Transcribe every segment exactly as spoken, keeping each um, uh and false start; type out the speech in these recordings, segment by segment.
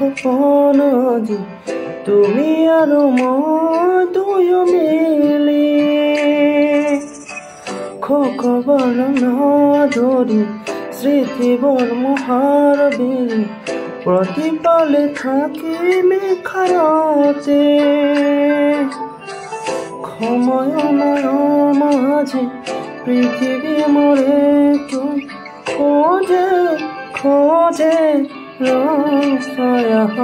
সপোন আজি তুমি আৰু মই দুয়ো মিলি খবৰ নধৰি স্মৃতিবোৰ মোহাৰ বিৰি প্ৰতিপালে থাকিম খাৰতে সময়ৰ মাঝে পৃথিৱী মৰে তুই খোঁজে খোঁজে ৰসায়া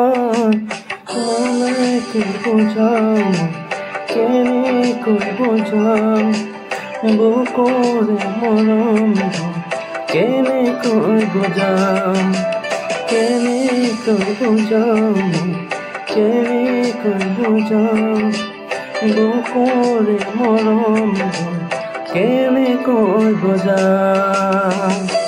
মনে বুঝাও কেনেকৈ বুঝাও বুকুৰে মৰম কেনেকৈ বুঝাও কেনেকৈ বুঝাও কেনেকৈ বুঝাও বুকুৰে মৰম কেনেকৈ বুঝাও।